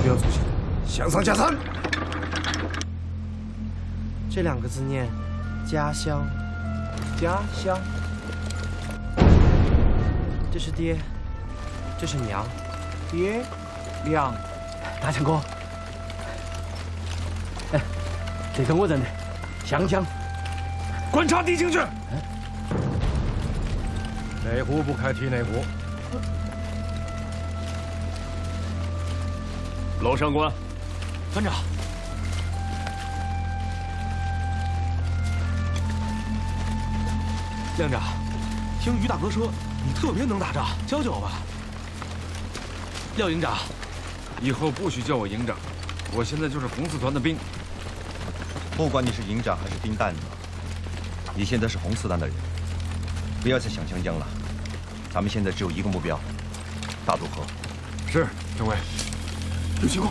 不要粗心，向上加三。 这2个字念家乡，家乡。这是爹，这是娘， 爹，娘， 大强哥，哎，这个我认得，湘江。 观察敌情去。内户不开提内户。 楼上官， 团长。连长，听于大哥说你特别能打仗，教教我吧。廖营长， 以后不许叫我营长，我现在就是红四团的兵。 不管你是营长还是兵蛋子，你现在是红四团的人，不要再想湘江了。咱们现在只有一个目标，大渡河。 是，政委。 有情况。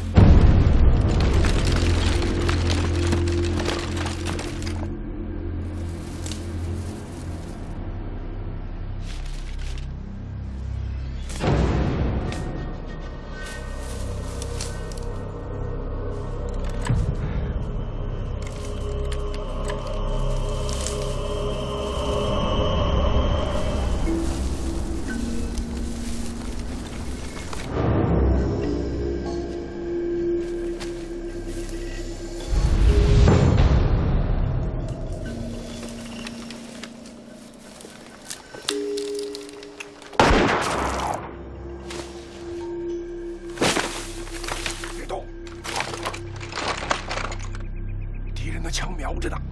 枪瞄着呢。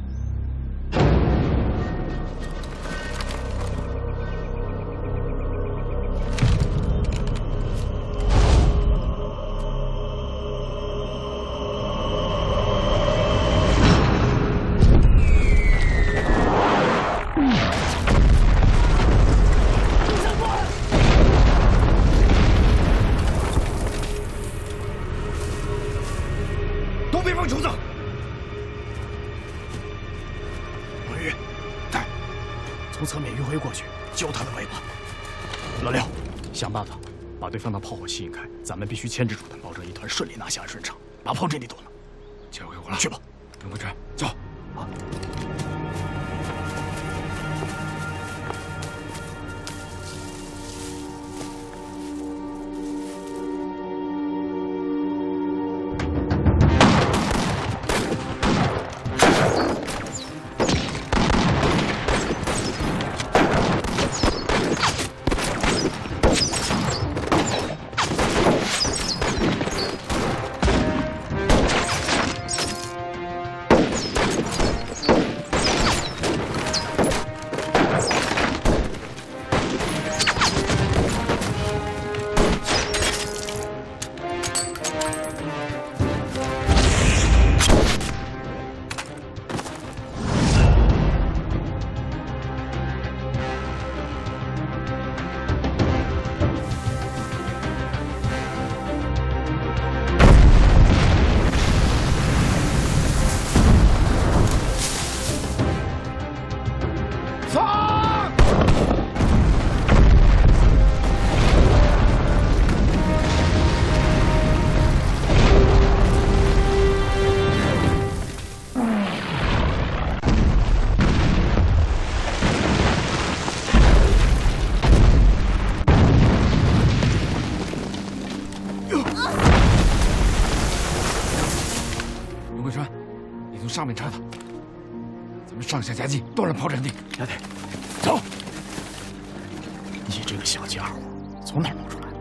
东边放虫子。 从侧面迂回过去，揪他的尾巴。老廖，想办法把对方的炮火吸引开，咱们必须牵制住他，保证一团顺利拿下顺城，把炮阵地夺了。 交给我了， 去吧， 任国川，走。 好。 上面插他，咱们上下夹击，断了炮阵地。 小队，走！你这个小家伙，从哪儿冒出来的？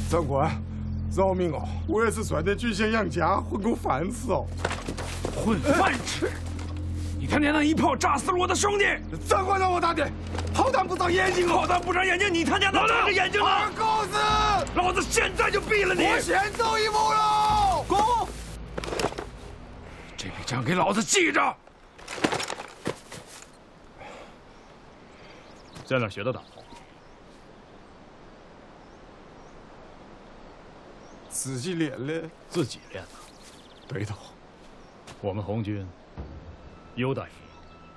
长官，饶命哦！我也是率点军饷养家，混口饭吃哦。 混饭吃？你天天那一炮炸死了我的兄弟！ 长官让我打的，炮弹不长眼睛哦！ 炮弹不长眼睛，你他娘的长着眼睛了！ 二狗子！ 老子现在就毙了你！ 我先走一步喽！ 滚！这笔账给老子记着！ 在哪儿学的打炮？ 自己练的。 自己练的。 对头。 我们红军优待你，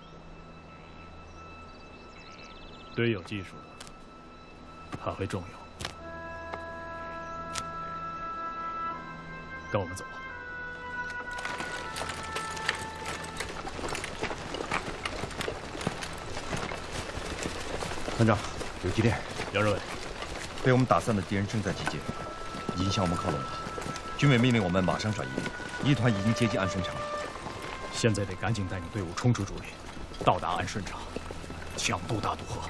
对有技术的还会重用。跟我们走吧。 团长，有急电。 杨任伟， 被我们打散的敌人正在集结，已经向我们靠拢了。军委命令我们马上转移，一团已经接近安顺场了。 现在得赶紧带领队伍冲出竹林，到达安顺场，抢渡大渡河。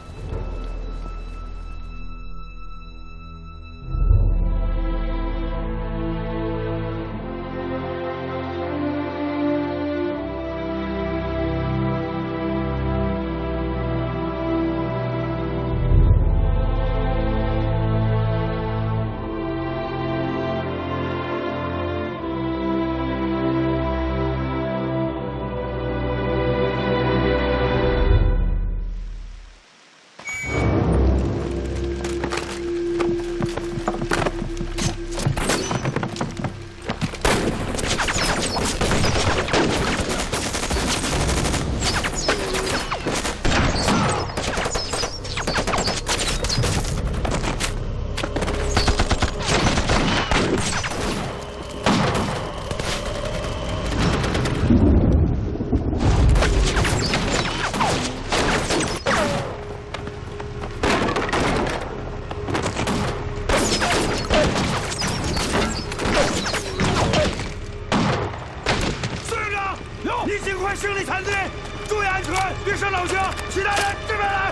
胜利残队，注意安全，别伤老乡。其他人这边来。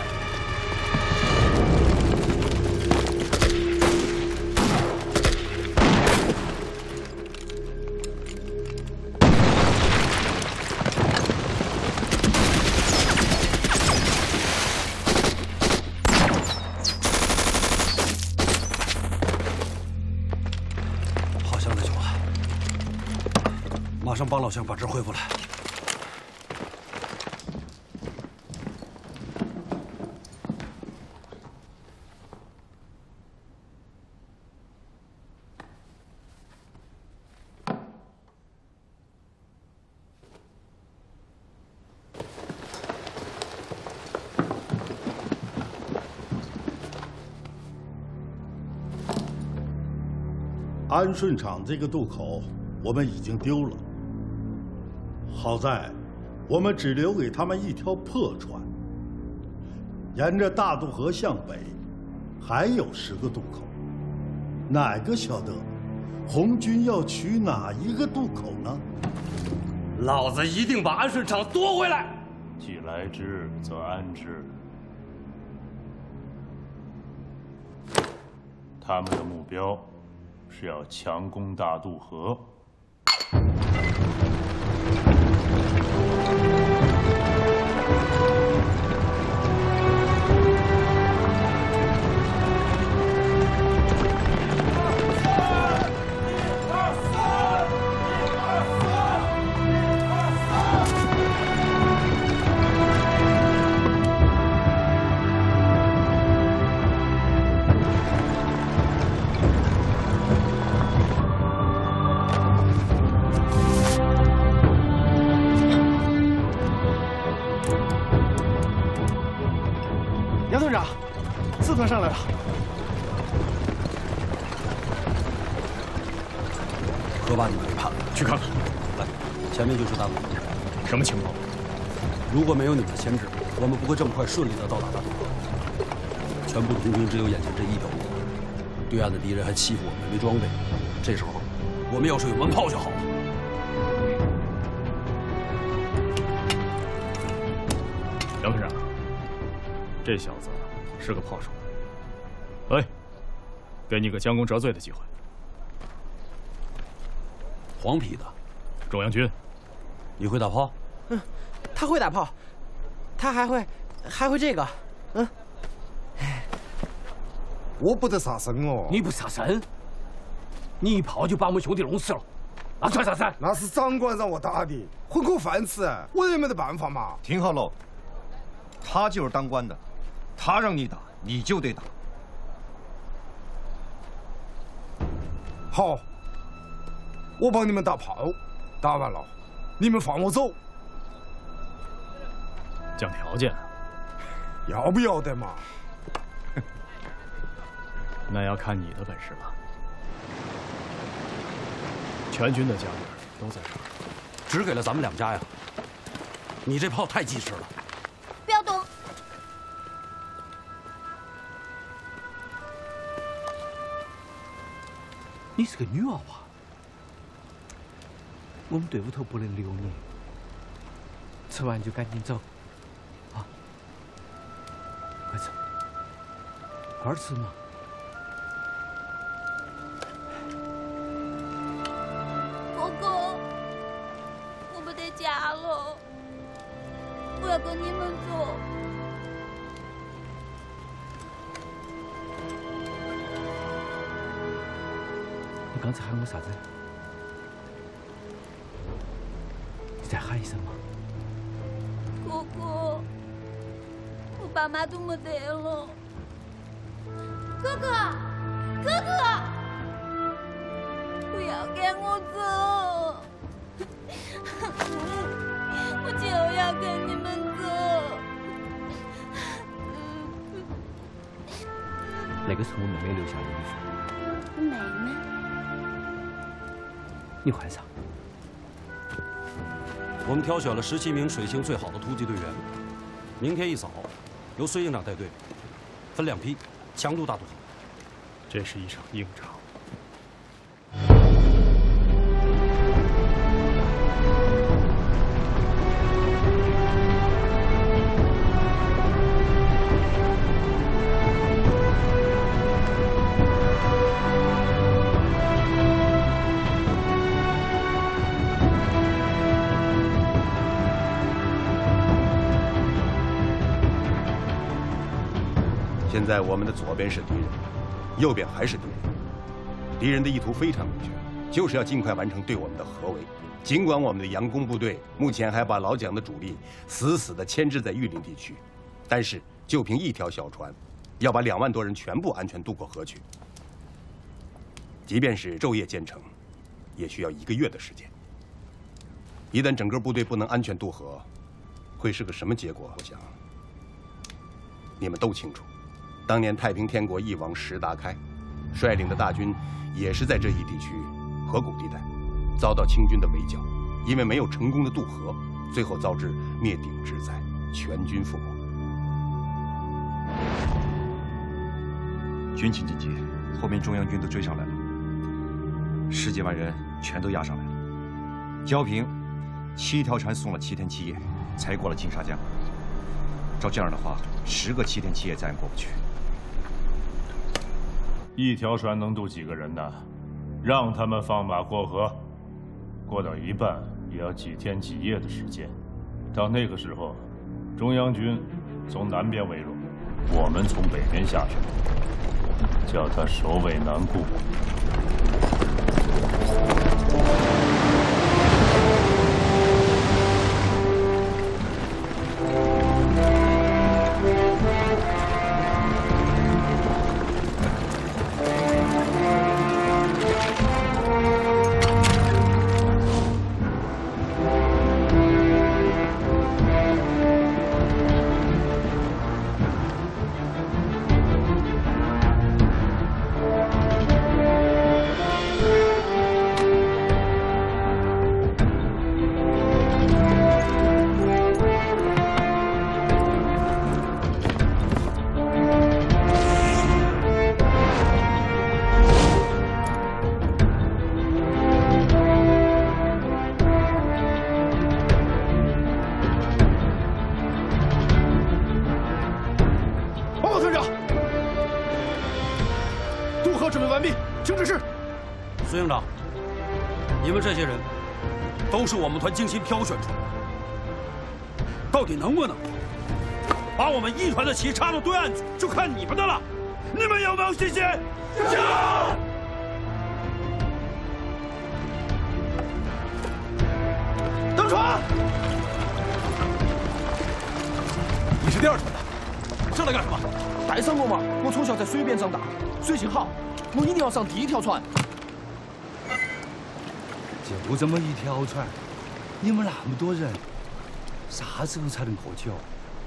好乡弟兄啊，马上帮老乡把这恢复来。 安顺场这个渡口，我们已经丢了。好在，我们只留给他们一条破船。沿着大渡河向北，还有10个渡口。哪个晓得，红军要取哪一个渡口呢？ 老子一定把安顺场夺回来！ 既来之，则安之。他们的目标。 是要强攻大渡河。 杨队长，4团上来了。 河坝你可以看， 去看看。 来，前面就是大渡河。 什么情况？ 如果没有你们的牵制，我们不会这么快顺利的到达大渡河。全部红军只有眼前这一条路，对岸的敌人还欺负我们没装备，这时候我们要是有门炮就好了。 杨队长。 这小子是个炮手。哎， 给你个将功折罪的机会。 黄皮的， 中央军， 你会打炮？ 嗯，他会打炮，他还会这个，嗯。 我不得杀生哦。 你不杀生，你一炮就把我们兄弟弄死了，那算啥子？ 那是长官让我打的，混口饭吃，我也没得办法嘛。 停好喽，他就是当官的，他让你打，你就得打。 好，我帮你们打炮，打完了，你们放我走。 讲条件， 要不要得嘛？ 那要看你的本事了。全军的家人都在这儿， 只给了咱们2家呀。你这炮太及时了。 不要动！ 你是个女娃娃，我们队伍头不能留你，吃完就赶紧走，啊！快吃，快吃嘛！ 哥哥，我没得家了，我要跟你们走。 你刚才喊我啥子？你再喊一声嘛！ 哥哥，我爸妈都没得了。哥哥，哥哥，不要赶我走！我就要跟你们走。 那个是我妹妹留下的衣服。 妹妹。 你换上。 我们挑选了17名水性最好的突击队员，明天一早，由孙营长带队，分2批，强渡大渡河。 这是一场硬仗。 现在我们的左边是敌人，右边还是敌人。敌人的意图非常明确，就是要尽快完成对我们的合围。尽管我们的佯攻部队目前还把老蒋的主力死死地牵制在玉林地区，但是就凭一条小船，要把2万多人全部安全渡过河去，即便是昼夜兼程，也需要1个月的时间。一旦整个部队不能安全渡河，会是个什么结果？我想你们都清楚。当年太平天国翼王石达开率领的大军也是在这一地区河谷地带遭到清军的围剿，因为没有成功的渡河，最后遭致灭顶之灾，全军覆没。 军情紧急，后面中央军都追上来了，10几万人全都压上来了。焦平7条船送了7天7夜，才过了金沙江。照这样的话，10个7天7夜咱也过不去。 1条船能渡几个人呢？让他们放马过河，过到一半也要几天几夜的时间。到那个时候，中央军从南边围拢，我们从北边下去，叫他首尾难顾。 准备完毕，请指示。孙营长，你们这些人都是我们团精心挑选出来的，到底能不能把我们一团的旗插到对岸去，就看你们的了。你们有没有信心？有。登船。 你是第二船的， 上来干什么？ 带上我嘛！我从小在水边长大，水性好，我一定要上第一条船。 就这么一条船，你们那么多人，啥时候才能过去哦？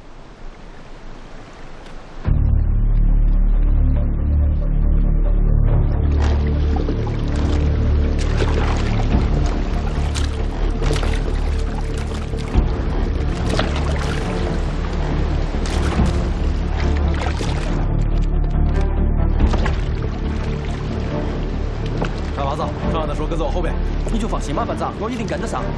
大娃子，船上的说跟在我后边，你就放心吧，班长，我一定跟得上。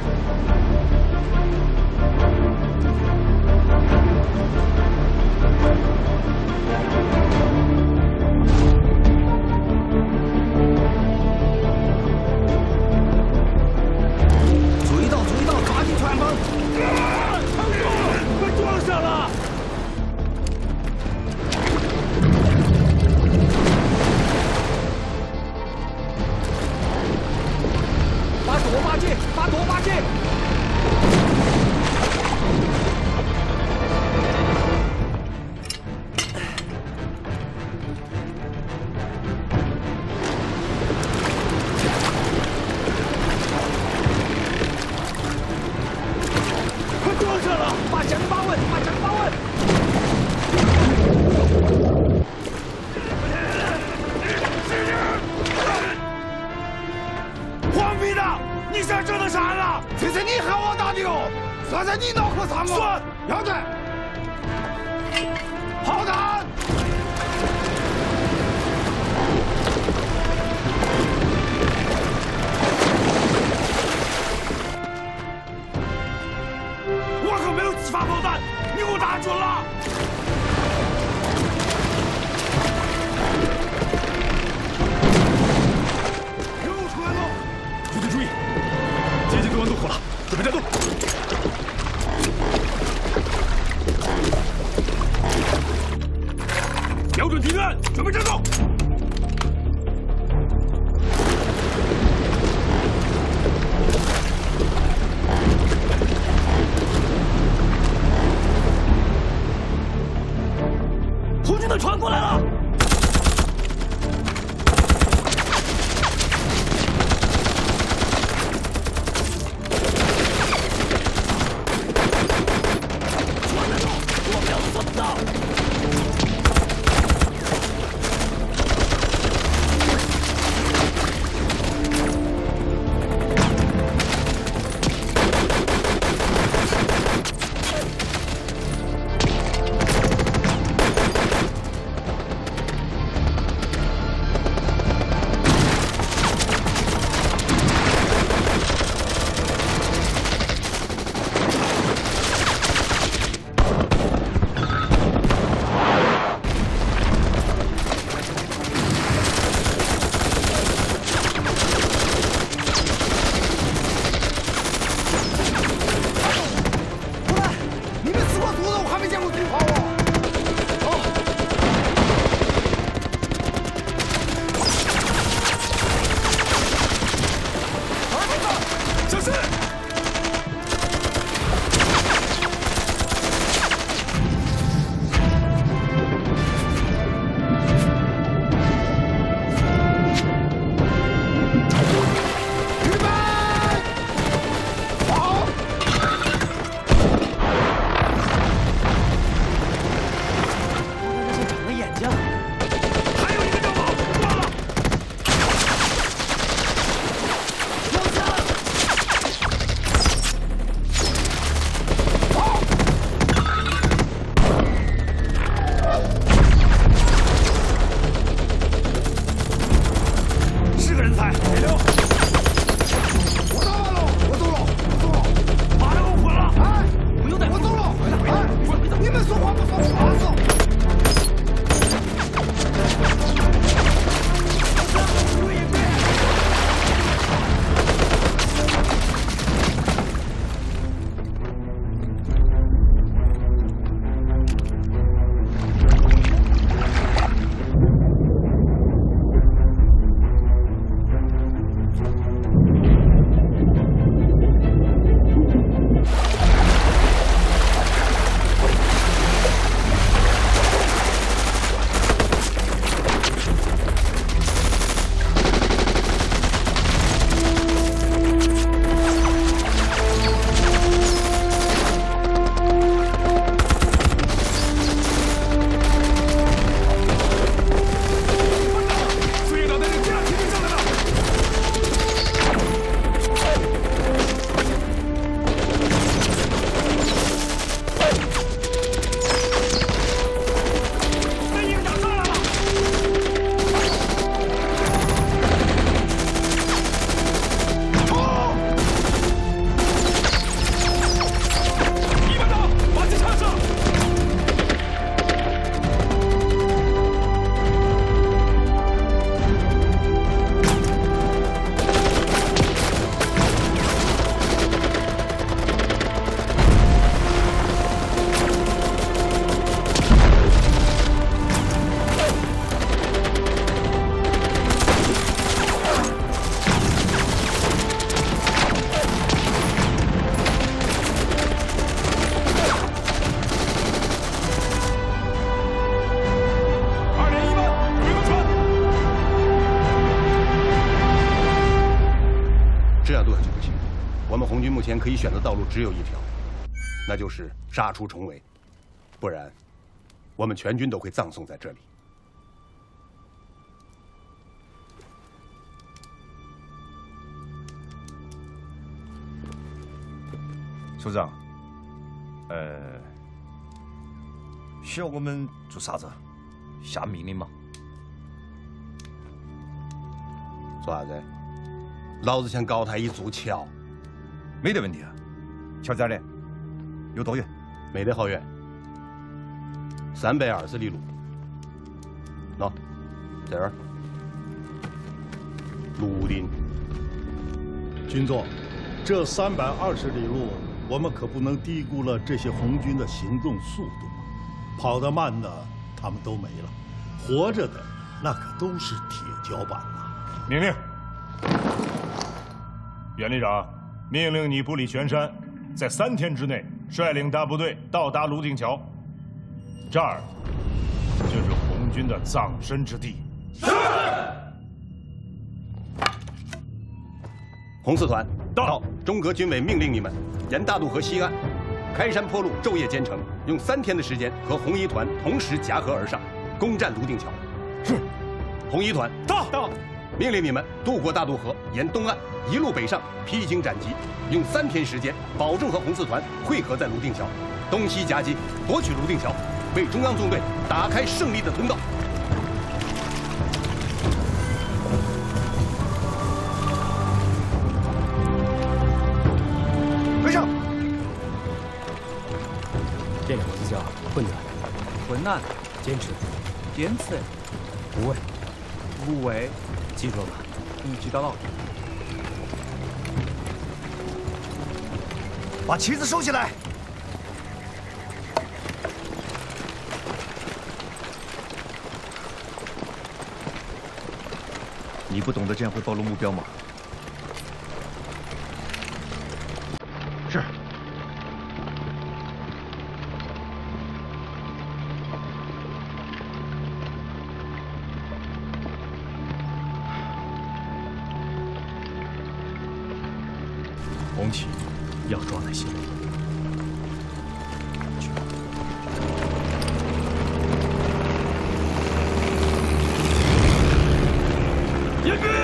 注意到，抓紧船帮！ 撑住，快撞上了！ 把舵把紧！ 快撞上了！ 把桨把稳，把桨把稳！ 黄皮的，你想整的啥呢？ 这是你喊我打的哦，算在你脑壳上哦。 算， 要得。炮弹！ 我可没有激发炮弹，你给我打准了！ 又出来了！ 注意注意，接近对岸渡口了，准备战斗。 瞄准敌对岸，准备战斗。 红军的船过来了！船在动，我们要做不到。 红军目前可以选的道路只有一条，那就是杀出重围，不然，我们全军都会葬送在这里。 首长，需要我们做啥子？下命令吗？ 做啥子？老子想高台一座桥， 没得问题啊。桥在哪里？有多远？ 没得好远，320里路。喏，在这儿。泸定。 军座，这320里路，我们可不能低估了这些红军的行动速度。跑得慢的，他们都没了；活着的，那可都是铁脚板呐。 命令。袁旅长，命令你部里全山，在3天之内率领大部队到达泸定桥。这儿就是红军的葬身之地。是。 红四团到。中革军委命令你们沿大渡河西岸开山坡路昼夜兼程，用3天的时间和红一团同时夹河而上，攻占泸定桥。 是。 红一团到。命令你们渡过大渡河，沿东岸一路北上，披荆斩棘，用3天时间，保证和红四团汇合在泸定桥，东西夹击，夺取泸定桥，为中央纵队打开胜利的通道。 跟上！ 这两个字叫困难， 困难， 坚持， 坚持， 无畏， 无畏。 记住了吗？ 知道了。 把旗子收起来。你不懂得这样会暴露目标吗？是。 红旗要抓在心里。 迎宾！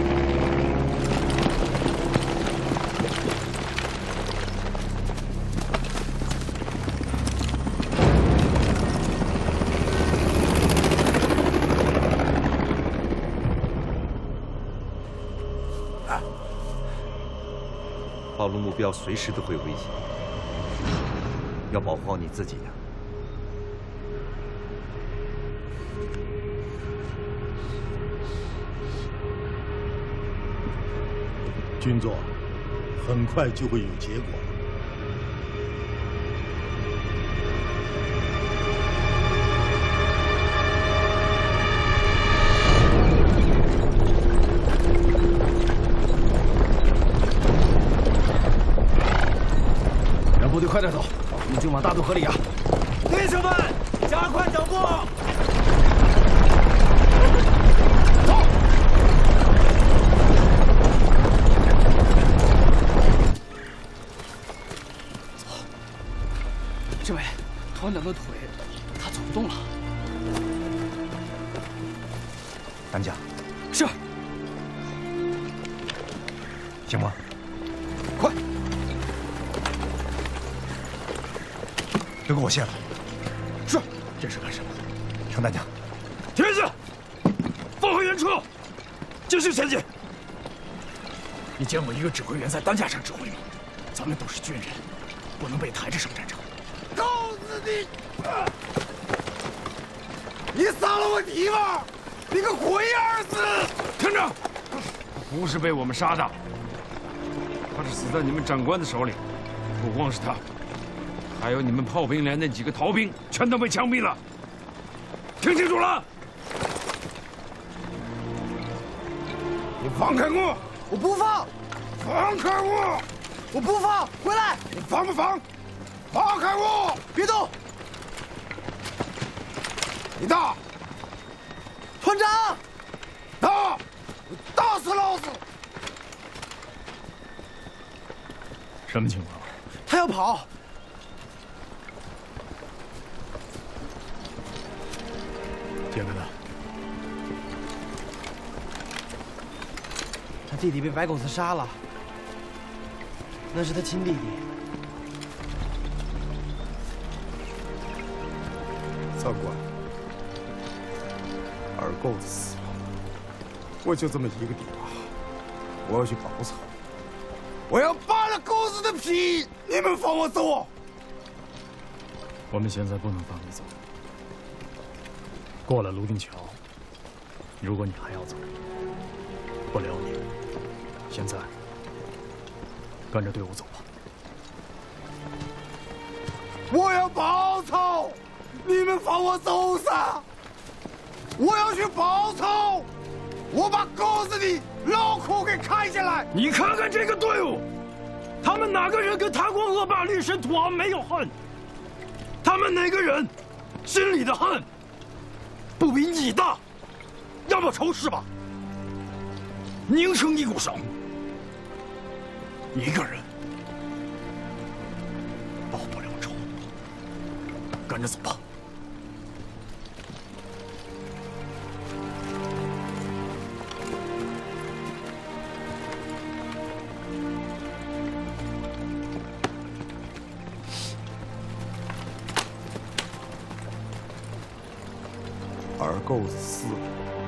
暴露目标随时都会有危险，要保护好你自己呀。 军座，很快就会有结果。 让部队快点走，我们就往大渡河里压。弟兄们，加快脚步！ 政委，团长的腿，他走不动了。 担架。 是。 行吗？ 快！ 都给我卸了。 是。这是干什么？ 上担架。 停下！放回原处，继续前进。 你见过一个指挥员在担架上指挥吗？咱们都是军人，不能被抬着上战场。 告死你！你杀了我弟娃，你个龟儿子！ 团长，不是被我们杀的，他是死在你们长官的手里。不光是他，还有你们炮兵连那几个逃兵，全都被枪毙了。听清楚了！ 你放开我！ 我不放！ 放开我！ 我不放！回来！ 你放不放？放开我！ 别动！ 你打！ 团长！ 打！打死老子！ 什么情况？ 他要跑。 解开他。 他弟弟被白狗子杀了，那是他亲弟弟。 长官，二狗子死了，我就这么一个地方，我要去报仇。我要扒了狗子的皮！你们放我走！ 我们现在不能放你走。过了泸定桥，如果你还要走，不留你。现在跟着队伍走吧。 我要报仇！你们放我走噻！我要去报仇！我把狗子的脑壳给砍下来！ 你看看这个队伍，他们哪个人跟踏过恶霸绿神土豪没有恨？他们哪个人心里的恨不比你大？要报仇是吧？拧成一股绳，一个人报不了仇。跟着走吧。 二狗子死了，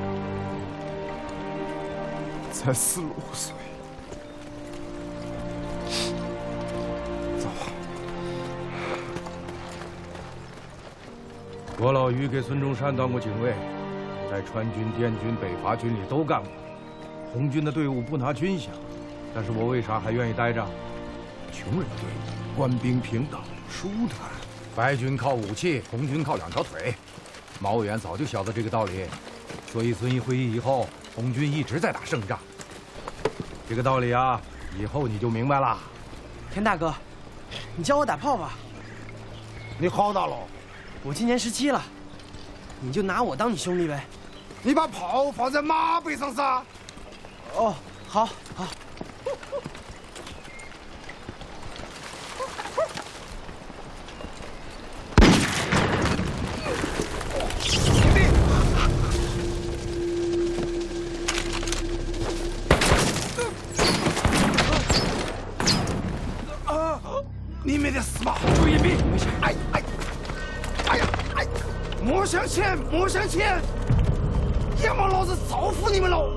才16岁。走。 我老于给孙中山当过警卫，在川军、滇军、北伐军里都干过。红军的队伍不拿军饷，但是我为啥还愿意待着？穷人队伍，官兵平等，舒坦。白军靠武器，红军靠2条腿。毛委员早就晓得这个道理，所以遵义会议以后，红军一直在打胜仗。这个道理啊，以后你就明白了。 田大哥，你教我打炮吧。 你好大了？ 我今年17了，你就拿我当你兄弟呗。 你把炮放在马背上噻。 哦，好，好。 你没得事吧？注意别！没事。哎呀！哎！莫向前，莫向前！要么老子造福你们喽！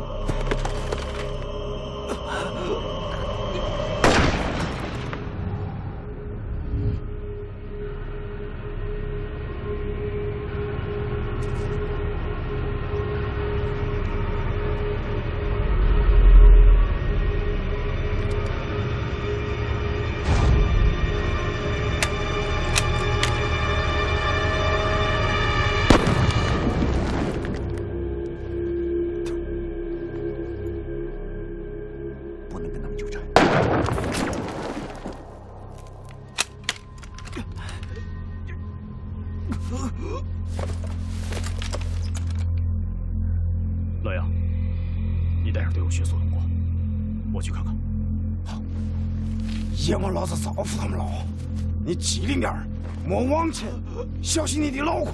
老杨，你带上队伍迅速通过，我去看看。 好，要么老子造福他们了。你记里面莫往前，小心你的脑壳。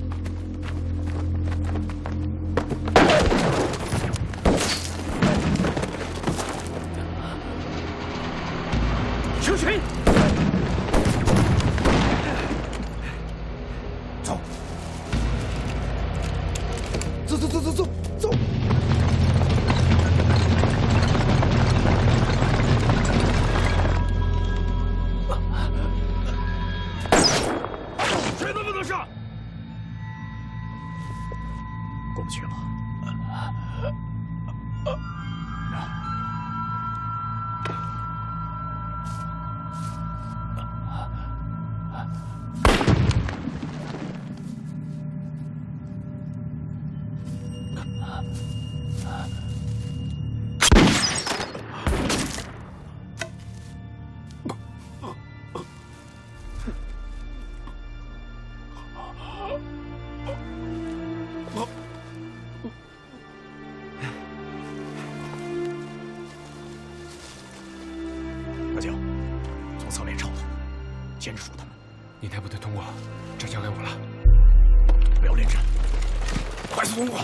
成群！ 走！走走走走走走！ 谁都不能上！过不去了。大江， 牵制住他们。 你带部队通过，这交给我了。 不要恋战，快速通过。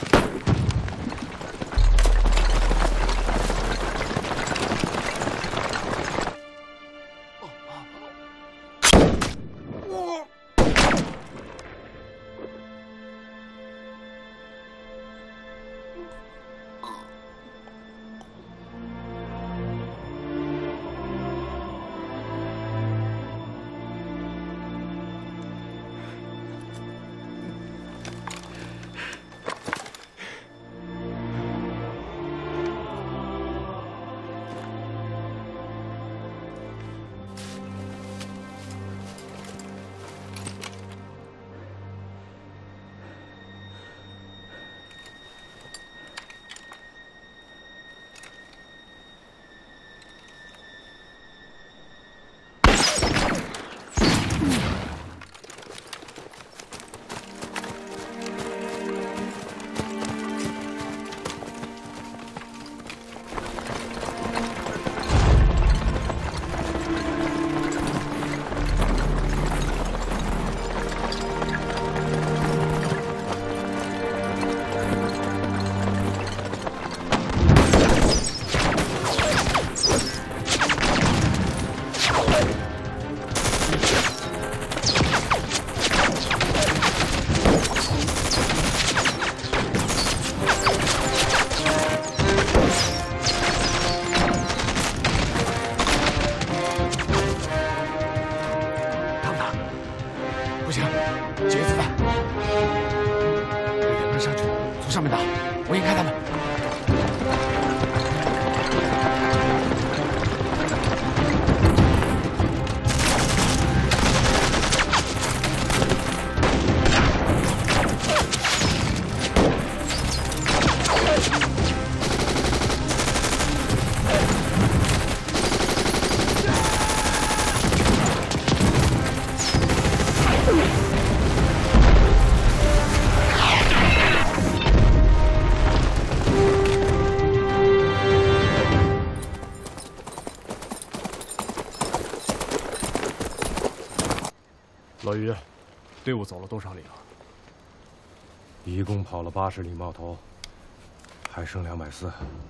老于，队伍走了多少里了？ 一共跑了80里冒头，还剩240。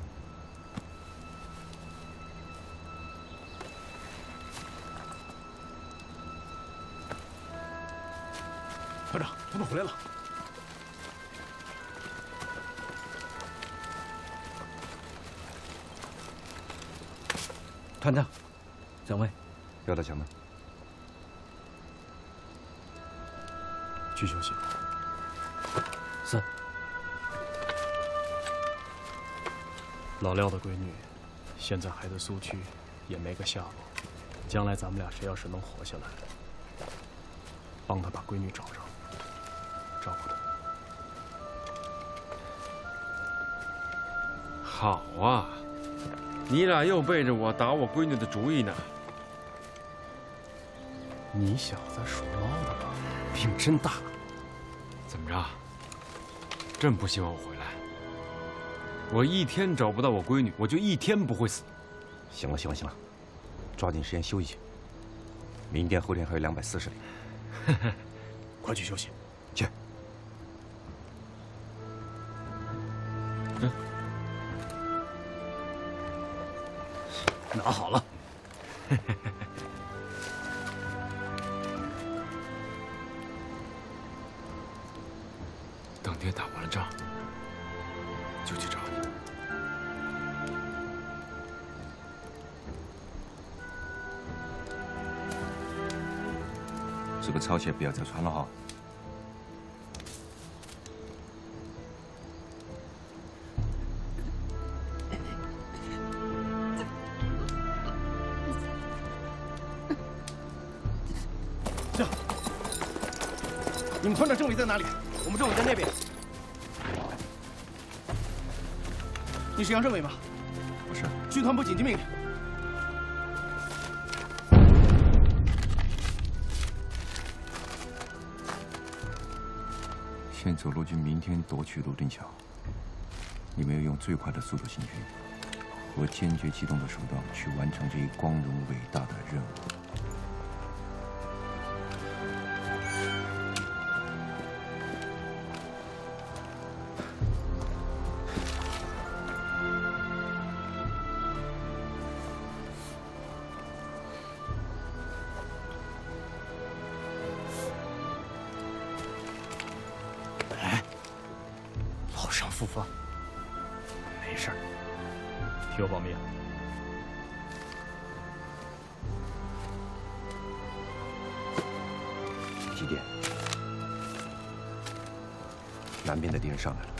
团长，他们回来了。 团长，蒋卫， 要到前面。 去休息。 是。 老廖的闺女，现在还在苏区，也没个下落。将来咱们俩谁要是能活下来，帮他把闺女找着，照顾她。 好啊，你俩又背着我打我闺女的主意呢。 你小子属猫的吧？命真大。 怎么着？真不希望我回来？我一天找不到我闺女，我就一天不会死。 行了，行了，行了，抓紧时间休息去。明天、后天还有240里。 快去休息。 去。 拿好了。 等爹打完了仗，就去找你。 这个抄写不要再传了哈。 行，你们团长政委在哪里？我们政委在那边。你是杨政委吗？ 我是。 军团部紧急命令。 先走陆军明天夺取卢镇桥，你们要用最快的速度行军，和坚决机动的手段去完成这一光荣伟大的任务。 放。没事儿，替我保密。 金殿，南边的敌人上来了。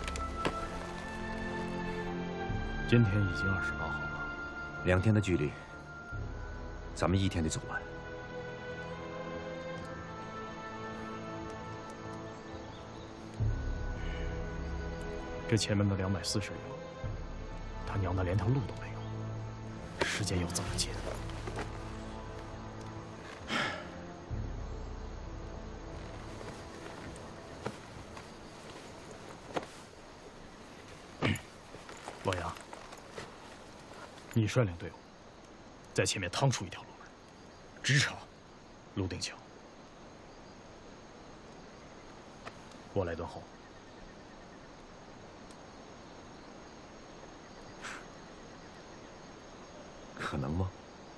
今天已经28号了 ，2天的距离，咱们1天得走完。 这前面的240里，他娘的连条路都没有，时间又这么紧。洛阳，你率领队伍在前面趟出一条路来，直插泸定桥。我来断后。 可能吗？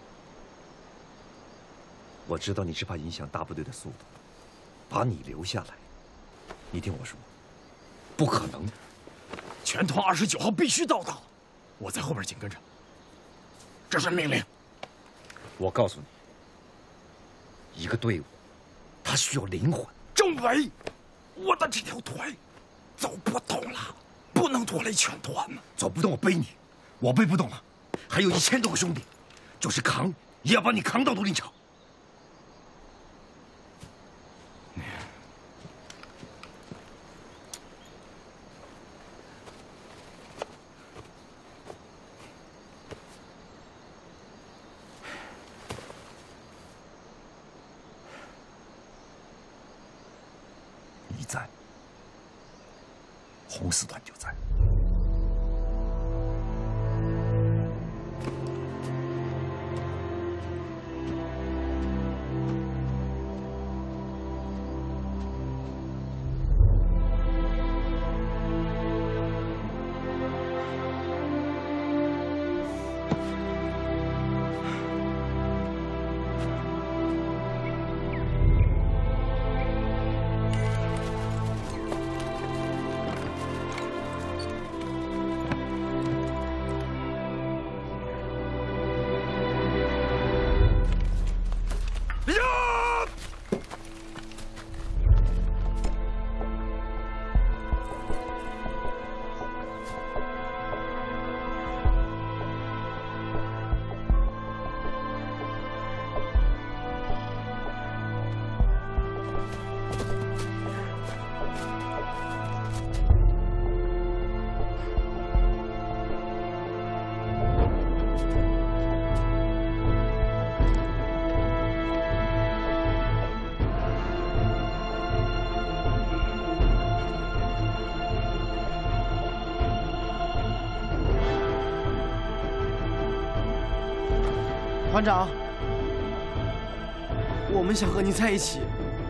我知道你是怕影响大部队的速度，把你留下来。你听我说，不可能的。 全团29号必须到达，我在后边紧跟着。这是命令。 我告诉你，一个队伍，它需要灵魂。 政委，我的这条腿走不动了，不能拖累全团呢。 走不动我背你，我背不动了。还有1000多个兄弟，就是扛也要把你扛到泸定桥。你在，红四团就在。 团长，我们想和你在一起。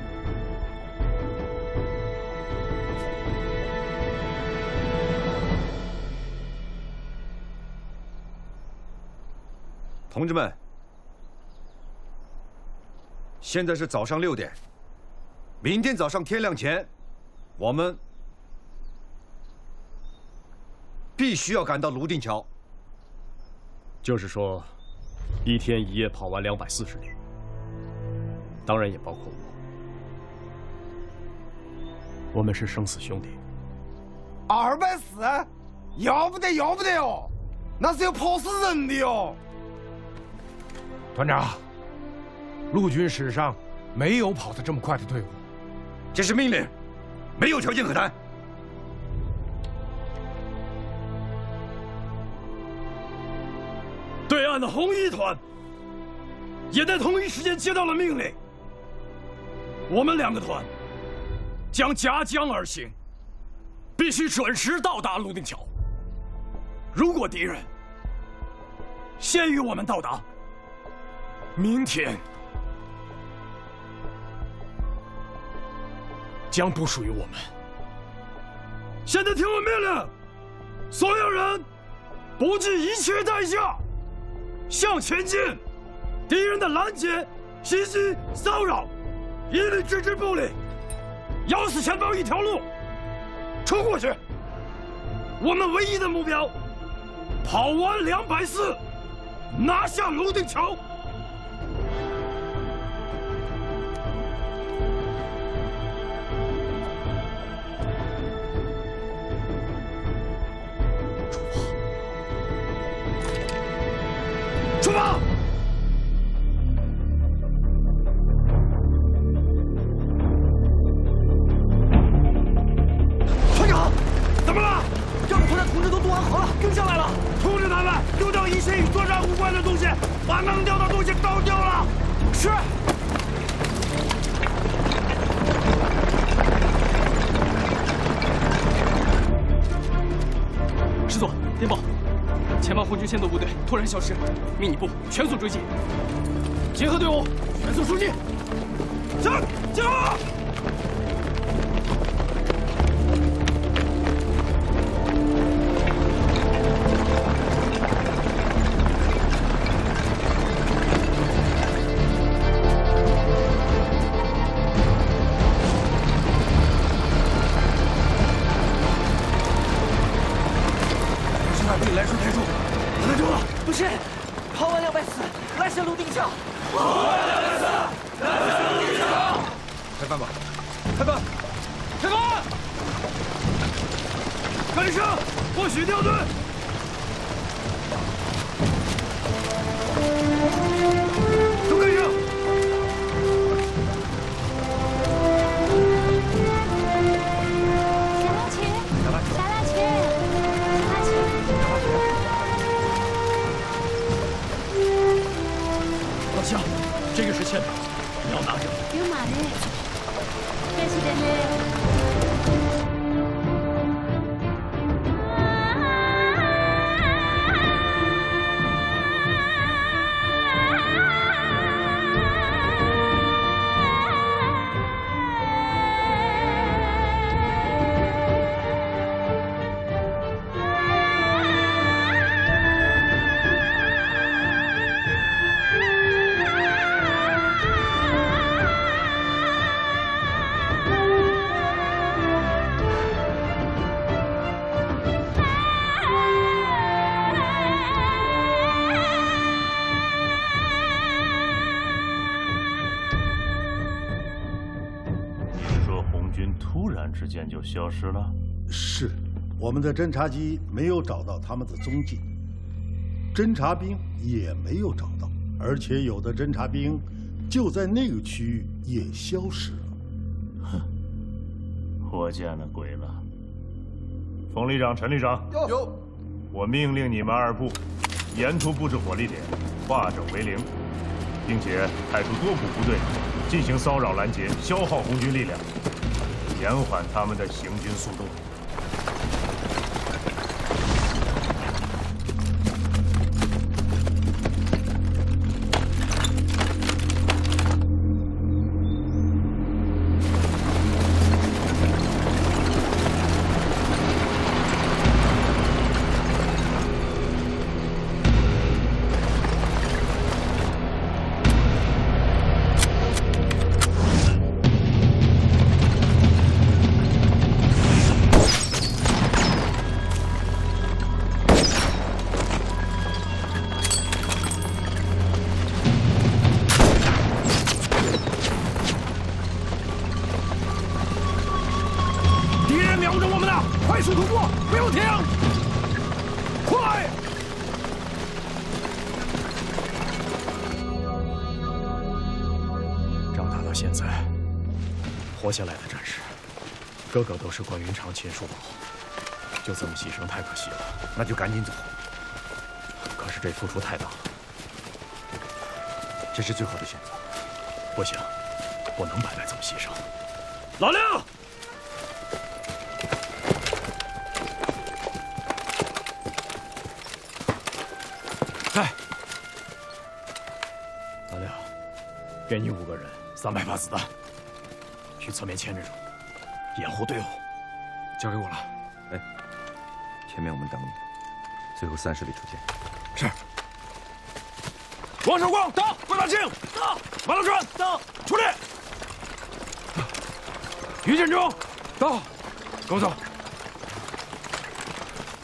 同志们，现在是早上6点，明天早上天亮前，我们必须要赶到泸定桥。 就是说，1天1夜跑完240里，当然也包括我。我们是生死兄弟。 240，要不得要不得哦，那是要跑死人的哟。 团长，陆军史上没有跑得这么快的队伍。 这是命令，没有条件可谈。 对岸的红一团也在同一时间接到了命令，我们2个团将夹江而行，必须准时到达泸定桥。如果敌人先于我们到达，明天将不属于我们。现在听我命令，所有人不计一切代价向前进，敌人的拦截、袭击、骚扰，一律置之不理，咬死前方一条路，冲过去， 我们唯一的目标，跑完240，拿下泸定桥。出发！ 跟上来了， 通知他们丢掉一切与作战无关的东西，把能丢的东西都丢了。是。 师座，电报，前方红军先头部队突然消失，命你部全速追击，结合队伍，全速出击。 行，集合！ 来势太重，不太重了。不是，跑完240，来下泸定桥。跑完240，来下泸定桥。 开饭吧！ 开饭！开饭！ 跟上，不许掉队。都跟上。 小拉切。 老乡，这个是欠的，你要拿着。 有马呢，谢谢的呢。 之间就消失了。 是，我们的侦察机没有找到他们的踪迹，侦察兵也没有找到，而且有的侦察兵就在那个区域也消失了。 哼，我见了鬼了！冯旅长、陈旅长， 有。 我命令你们2部沿途布置火力点，化整为零，并且派出多股部队进行骚扰拦截，消耗红军力量。 延缓他们的行军速度。 快速突破，不要停！快！ 仗打到现在，活下来的战士，个个都是关云长亲叔宝，就这么牺牲太可惜了。 那就赶紧走。 可是这付出太大了， 这是最好的选择。 不行，不能白白这么牺牲。 老廖。 来，老廖，给你5个人，300发子弹，去侧面牵制住，掩护队伍。 交给我了。哎，前面我们等你，最后30里出现。 是。王守光到，关大庆到，马道川到，出列。于建中到，跟我走。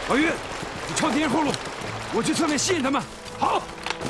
老于，你抄敌人后路，我去侧面吸引他们。好。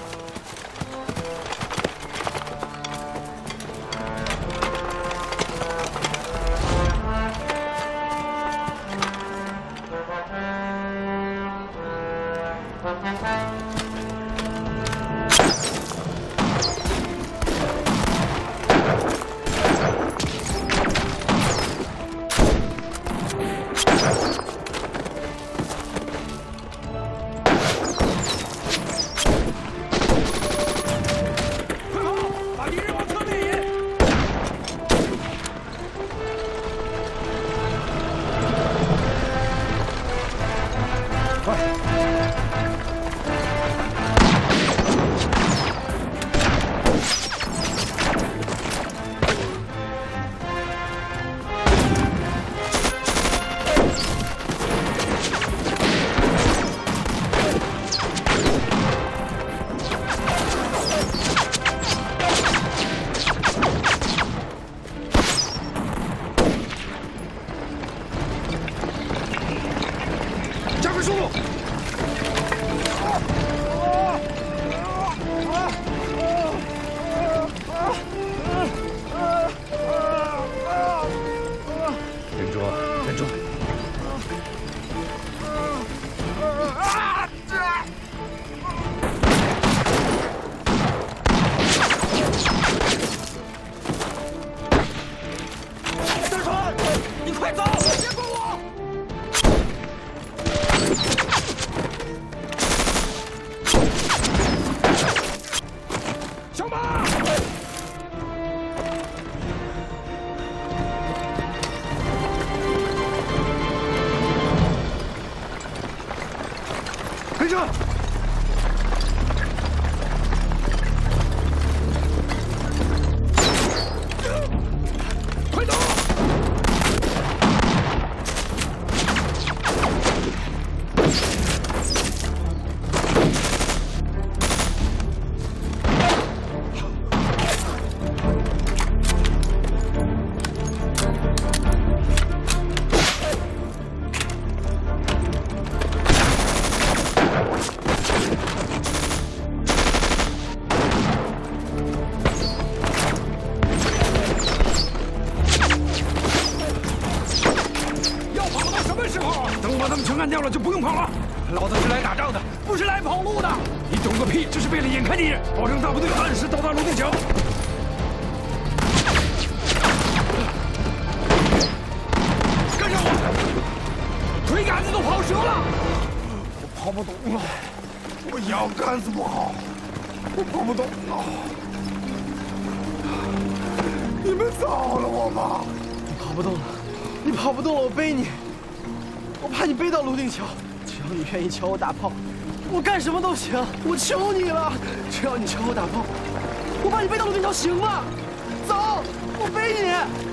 掉了就不用跑了。 老子是来打仗的，不是来跑路的。 你懂个屁！这是为了掩开敌人，保证大部队按时到达泸定桥。跟上我！腿杆子都跑折了。 我跑不动了，我腰杆子不好，我跑不动了。你们糟了我吧！ 你跑不动了，你跑不动了，我背你。我把你背到泸定桥，只要你愿意瞧我打炮，我干什么都行。我求你了，只要你瞧我打炮，我把你背到泸定桥，行吗？走，我背你。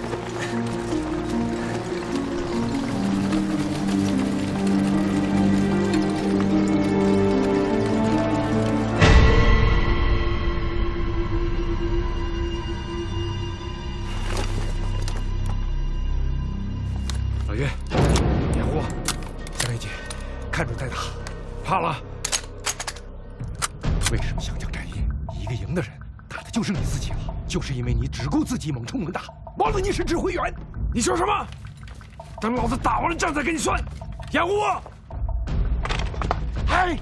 老岳，掩护，向内进，看准再打。怕了？为什么湘江战役一个营的人打的就剩你自己了？就是因为你只顾自己猛冲猛打，忘了你是指挥员。你说什么？等老子打完了仗再跟你算。掩护我！嗨！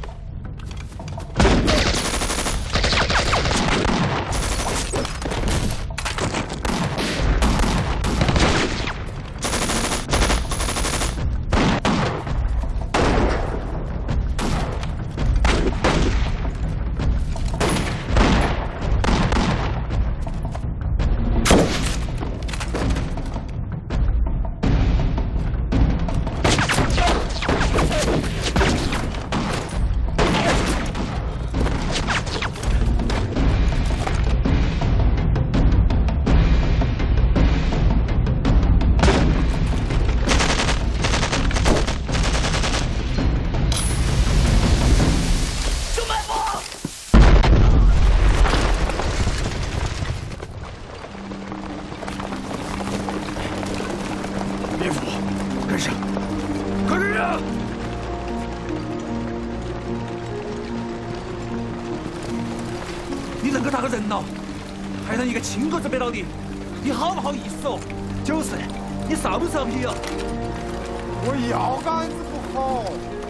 个人了，还让一个亲哥子背到你，你好不好意思哦？就是，你臊不臊皮哦？ 我腰杆子不好。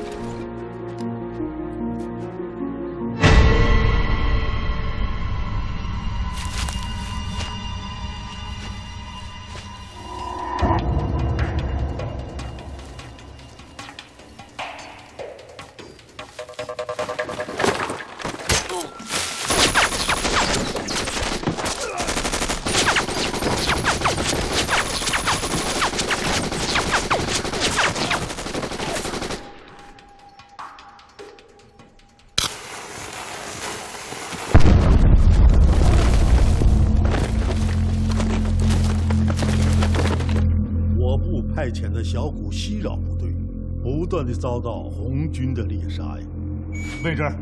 派遣的小股袭扰部队，不断的遭到红军的猎杀呀。 位置：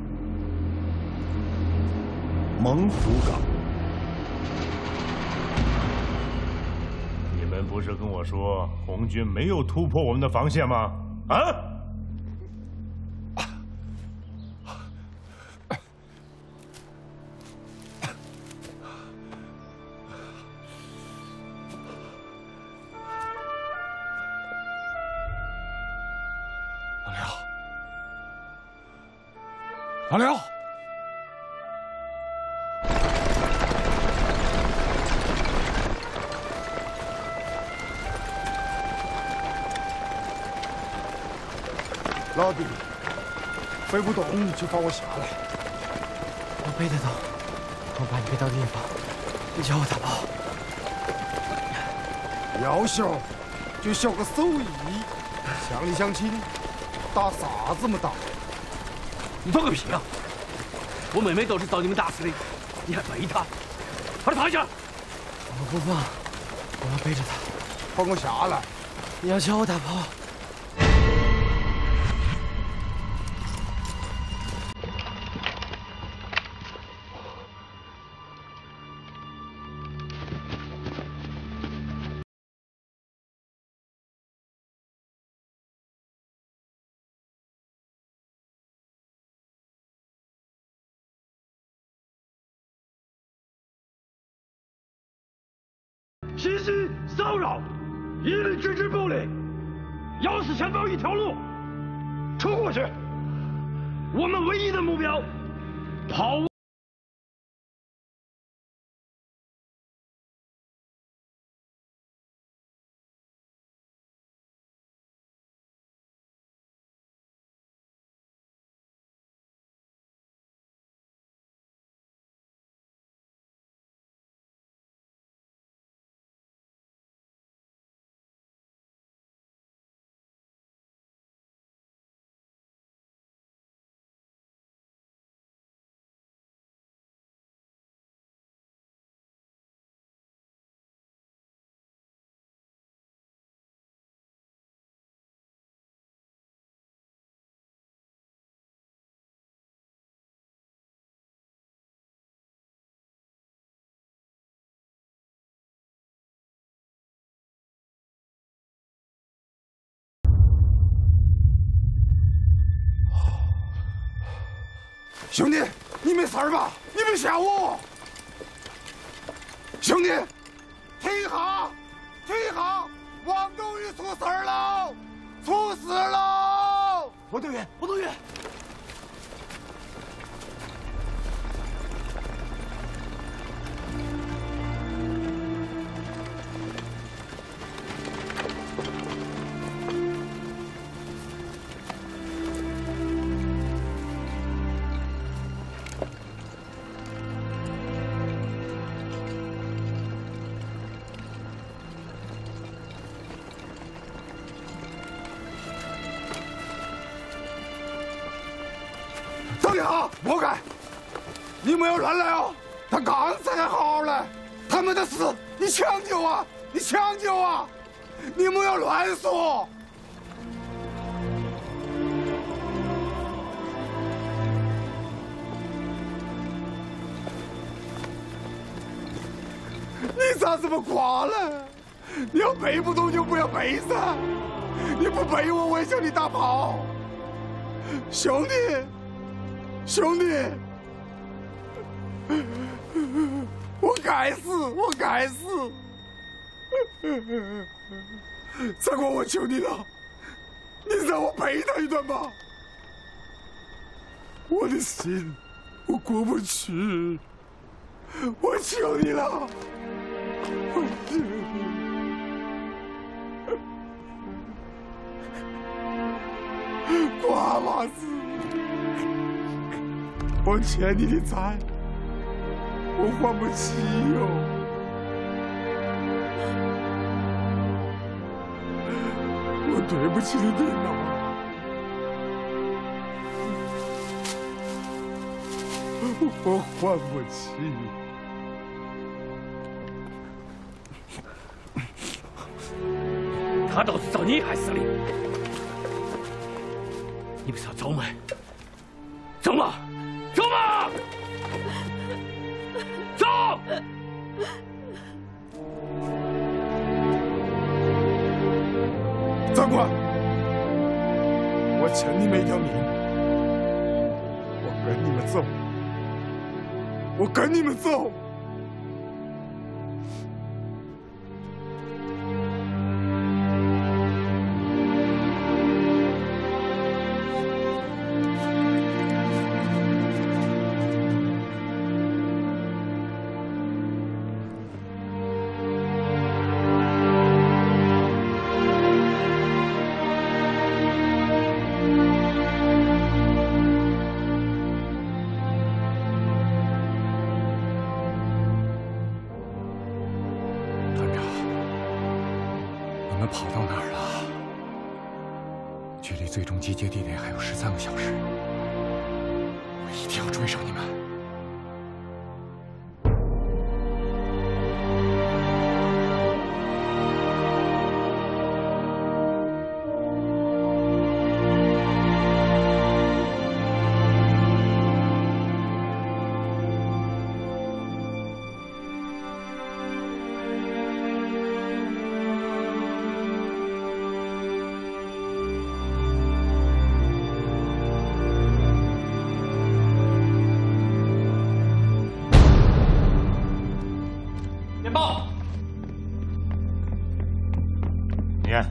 蒙古港。 你们不是跟我说红军没有突破我们的防线吗？啊！ 老廖， 老弟，飞不动就放我下来。 我背得动，我把你背到地方，你叫我大炮。 要小就小个手艺，乡里乡亲，打啥子么打？ 你放个屁啊！我妹妹都是遭你们打死的，你还背她？把她放下！ 我不放，我要背着她。 放我下来！ 你要叫我大炮。 袭击、骚扰，一律置之不理。要死前方一条路，冲过去！我们唯一的目标，跑！ 兄弟，你没事儿吧？你别吓我！兄弟，停下！停下！王东宇出事儿了！出事了！ 我队员，我队员！ 等一下，活该！你们要乱来哦！他刚才还好好的，他们的事你抢救啊！你抢救啊！你们要乱说！你咋这么瓜呢？你要背不动就不要背噻！你不背我也向你打炮，兄弟！兄弟， 我该死，我该死！长官，我求你了，你让我陪他一段吧。我的心，我过不去，我求你了，我求你。瓜娃子，我欠你的债，我还不起哟。我对不起你爹妈，我还不起。 他倒是找你害死的。你不是要走吗？走嘛，走嘛，走！ 长官，我欠你们一条命，我跟你们走，我跟你们走。 跑到哪儿了？距离最终集结地点还有13个小时，我一定要追上你们。 报。 念。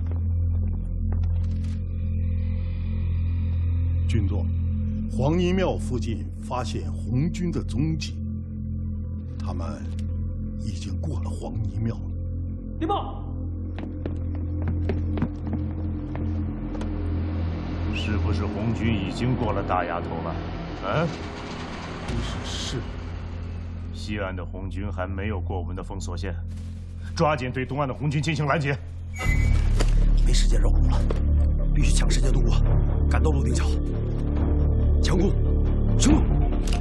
军座，黄泥庙附近发现红军的踪迹，他们已经过了黄泥庙了。 禀报。 是不是红军已经过了大崖头了？啊？ 是。 西岸的红军还没有过我们的封锁线，抓紧对东岸的红军进行拦截。 没时间绕路了，必须抢时间渡过，赶到泸定桥。强攻，行动！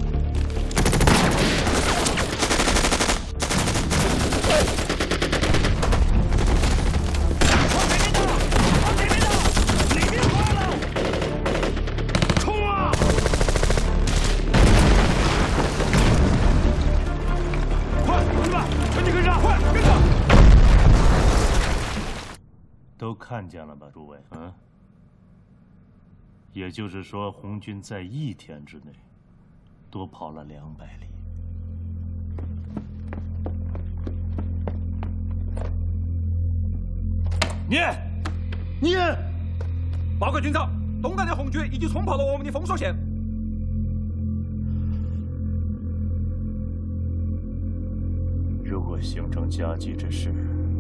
都看见了吧，诸位？嗯，也就是说，红军在1天之内多跑了200里。 念！报告军长，东岸的红军已经冲破了我们的封锁线。 如果形成夹击之势，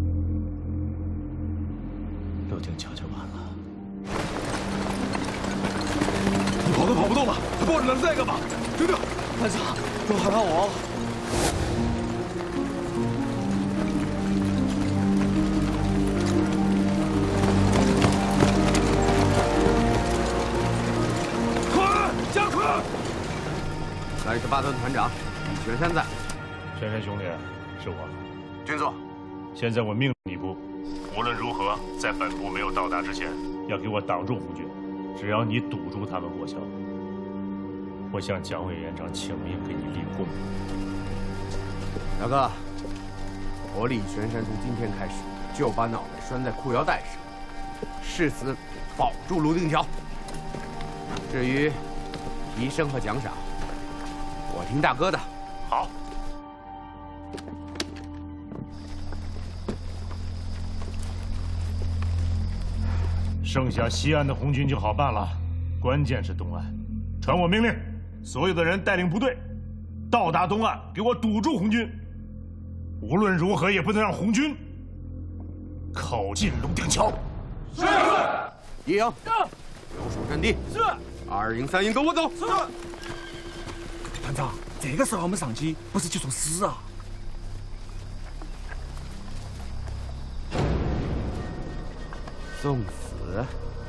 泸定桥就完了。 你跑都跑不动了，还抱着篮子在干嘛？停停！ 班长，都害怕我了。 快加快 ！38团团长李全山在。 全山兄弟，是我。 军座， 现在我命令你部，无论如何，在本部没有到达之前，要给我挡住红军。只要你堵住他们过桥，我向蒋委员长请命给你立功。 大哥，我李全山从今天开始就把脑袋拴在裤腰带上，誓死保住泸定桥。至于提升和奖赏，我听大哥的。 剩下西岸的红军就好办了，关键是东岸。传我命令，所有的人带领部队到达东岸，给我堵住红军。无论如何也不能让红军靠近龙亭桥。 是。一营留守阵地。是。2营、3营跟我走。是。 团长，这个时候我们上去不是去送死啊？ 送死？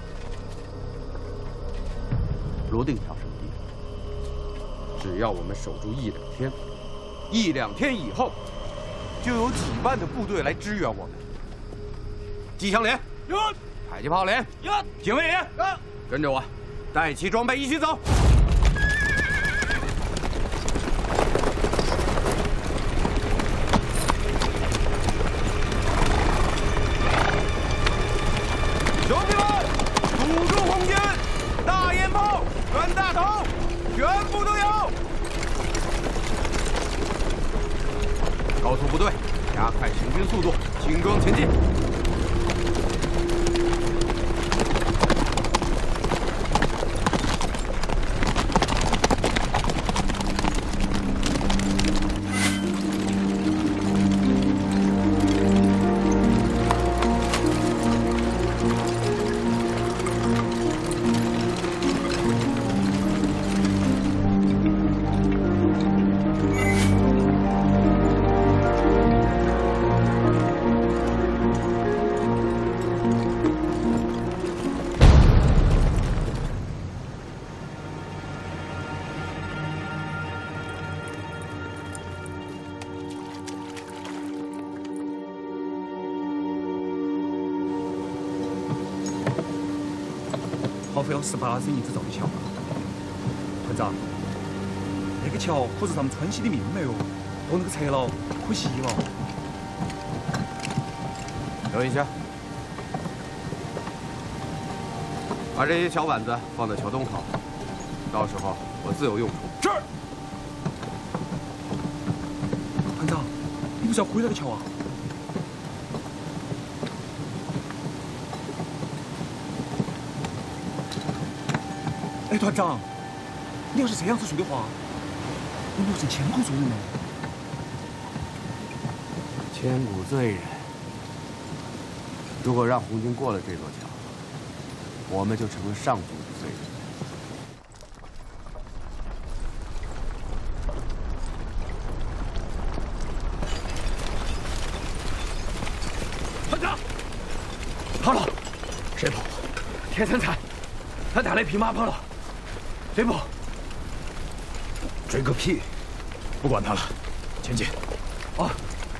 泸定桥圣地，只要我们守住1、2天，1、2天以后，就有几万的部队来支援我们。机枪连，迫击炮连，警卫连，跟着我，带齐装备一起走。兄弟们，堵住红军！大烟炮、短大头，全部都有。高速部队，加快行军速度，轻装前进。 耗费了18升一直造的桥。团长，那个桥可是咱们川西的命脉哦，都那个拆了，可惜了。 等一下，把这些小板子放在桥洞口，到时候我自有用处。 是。团长，你不是要毁那个桥啊？哎，团长，你要是这样子说的话，我们不成千古罪人了？ 千古罪人，如果让红军过了这座桥，我们就成了上古的罪人。 团长，跑了！谁跑了？田三才，他带了一匹马跑了。追捕！追个屁！不管他了，前进！啊！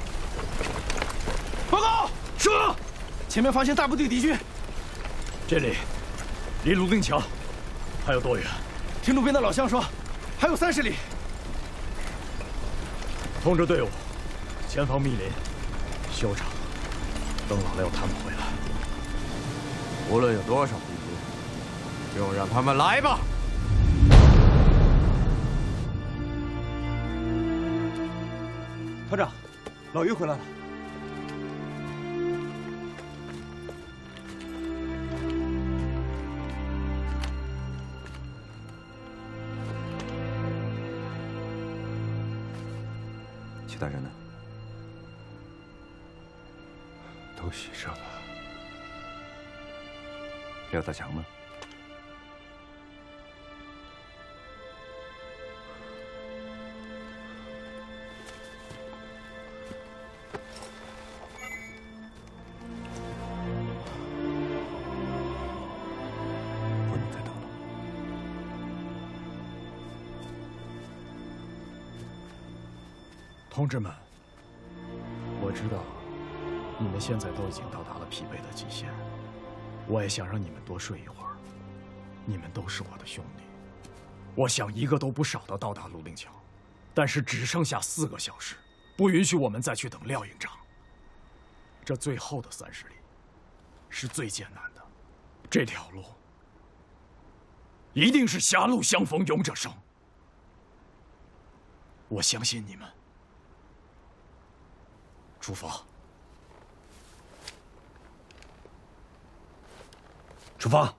报告！是。前面发现大部队敌军。这里离泸定桥还有多远？听路边的老乡说，还有30里。通知队伍，前方密林，休整，等老廖他们回来。 无论有多少敌军，就让他们来吧。 团长，老于回来了。 其他人呢？ 都牺牲了。 廖大强呢？ 同志们，我知道你们现在都已经到达了疲惫的极限，我也想让你们多睡一会儿。你们都是我的兄弟，我想一个都不少的到达泸定桥，但是只剩下4个小时，不允许我们再去等廖营长。这最后的30里是最艰难的，这条路一定是狭路相逢勇者胜。我相信你们。出发！ 出发。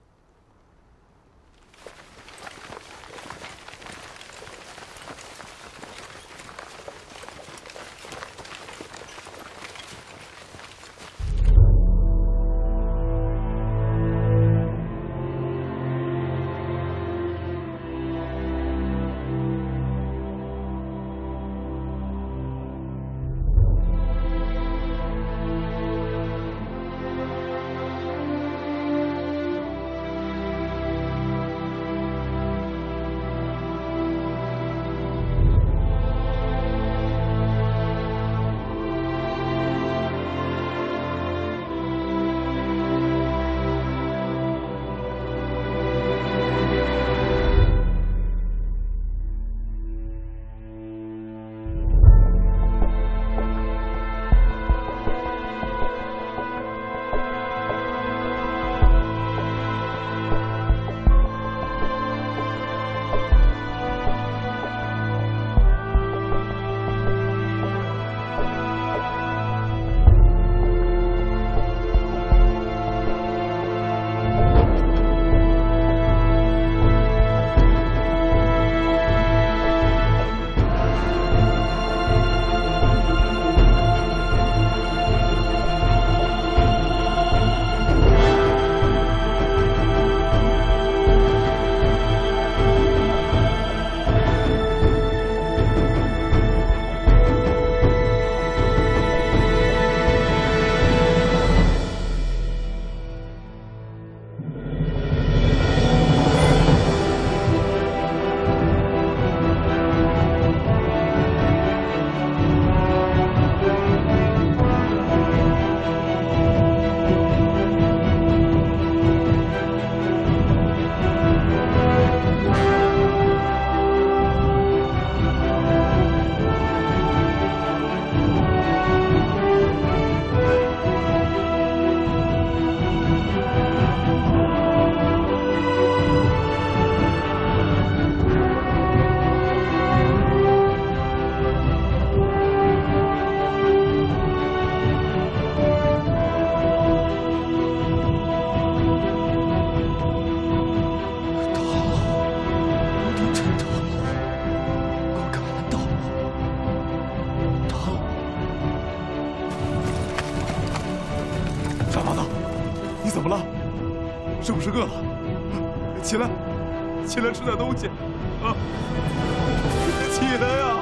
怎么了？是不是饿了？起来，起来吃点东西啊！起来呀！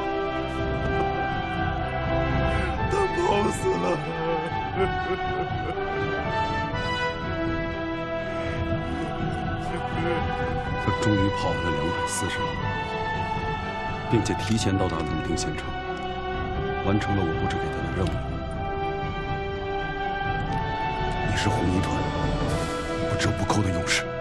他跑死了。 他终于跑了240里，并且提前到达泸定县城，完成了我布置给他的任务。你是红衣团不折不扣的勇士。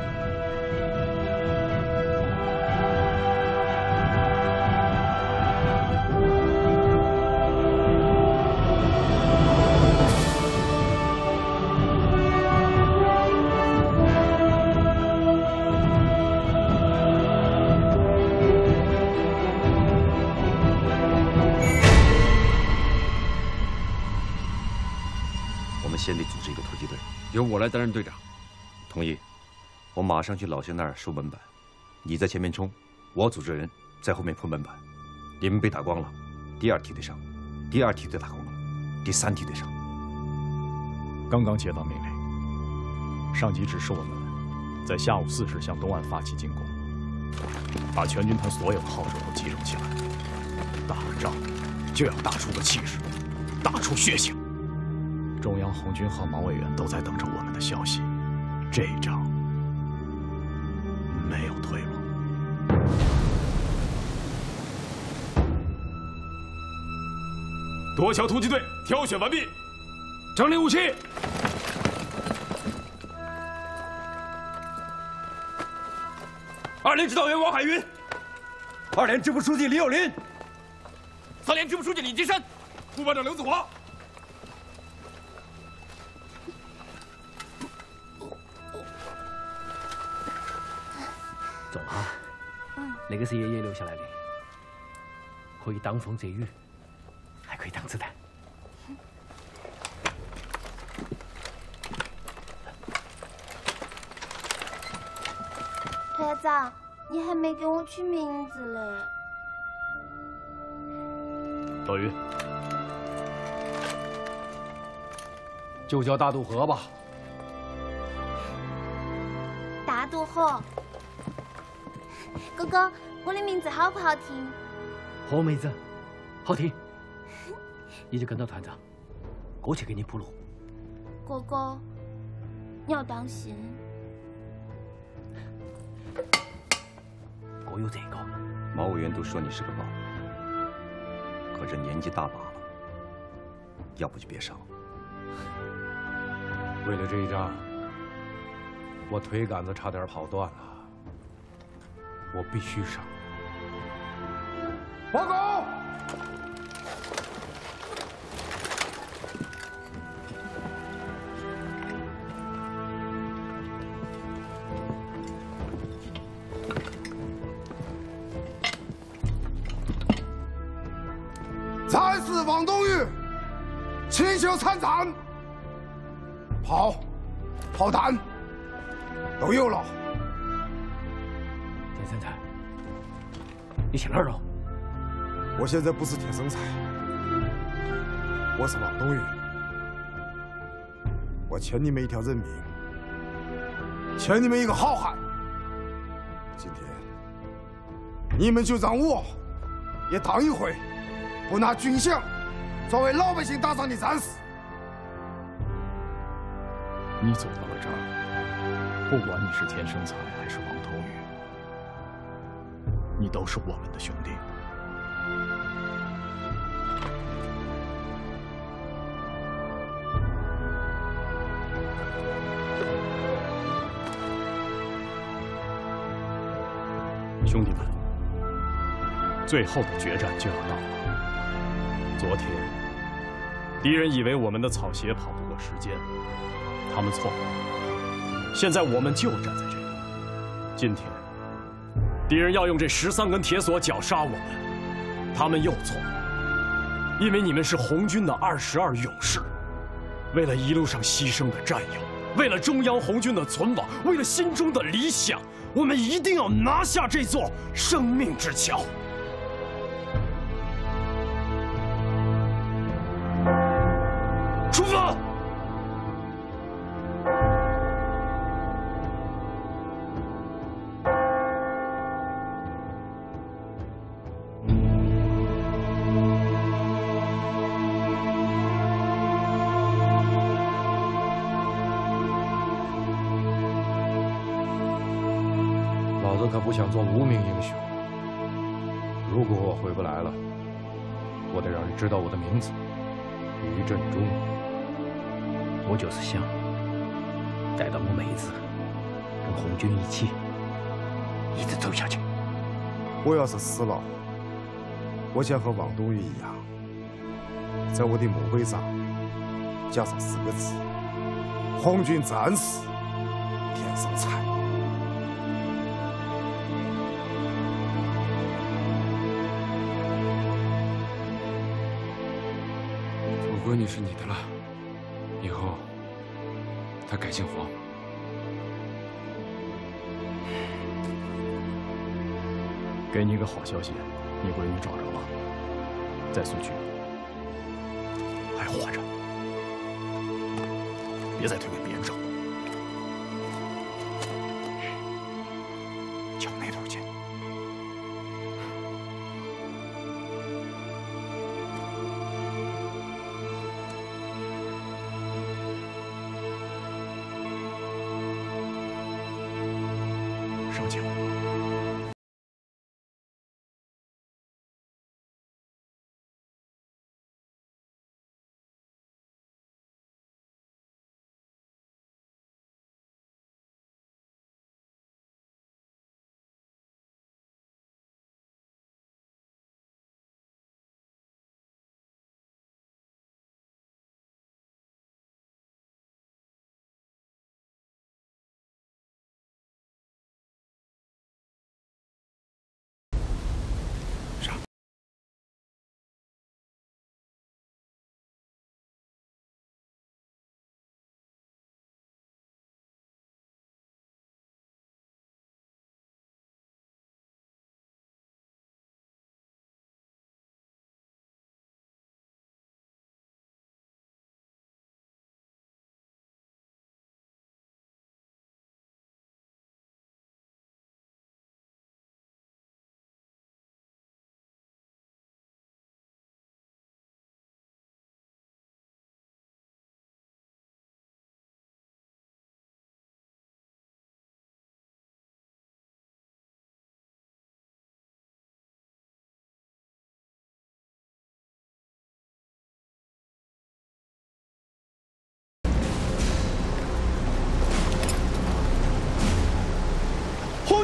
先得组织一个突击队，由我来担任队长。同意。我马上去老乡那儿收门板，你在前面冲，我组织人在后面铺门板。你们被打光了，第2梯队上，第2梯队打光了，第3梯队上。 刚刚接到命令，上级指示我们在下午4时向东岸发起进攻，把全军团所有的号手都集中起来。打仗就要打出个气势，打出血性。中央红军和毛委员都在等着我们的消息，这一仗没有退路。 夺桥突击队挑选完毕， 整理武器。2连指导员王海云 ，2连支部书记李有林 ，3连支部书记李金山， 副班长刘子华。 走啊！那个是爷爷留下来的，可以挡风遮雨，还可以挡子弹。 院长，你还没给我取名字嘞。 老于，就叫大渡河吧。 大渡河。哥哥，我的名字好不好听？ 好妹子，好听。你就跟着团长，过去给你铺路。 哥哥，你要当心。 我有这个。 毛委员都说你是个宝，可这年纪大把了，要不就别上了。 为了这一仗，我腿杆子差点跑断了，我必须上。 报告！战士王冬玉，亲袖参战，炮弹都有了。 田三菜，你去哪儿了？ 我现在不是田生才，我是王冬玉。我欠你们一条人命，欠你们一个好汉。今天你们就让我也当一回不拿军饷作为老百姓打仗的战士。 你走到了这儿，不管你是田生才还是王头宇，你都是我们的兄弟。兄弟们，最后的决战就要到了。昨天，敌人以为我们的草鞋跑不过时间，他们错了。现在我们就站在这里。今天，敌人要用这13根铁索绞杀我们，他们又错了。因为你们是红军的22勇士，为了一路上牺牲的战友，为了中央红军的存亡，为了心中的理想，我们一定要拿下这座生命之桥。出发！ 老子可不想做无名英雄。如果我回不来了，我得让人知道我的名字，于振中。 我就是想带到我妹子，跟红军一起，一直走下去。 我要是死了，我想和王冬玉一样，在我的墓碑上加上4个字：红军战士田生才。 我闺女是你的了，以后她改姓黄。 给你一个好消息，你闺女找着了，在苏区，还活着。别再推给别人找。瞧那头去。上去了。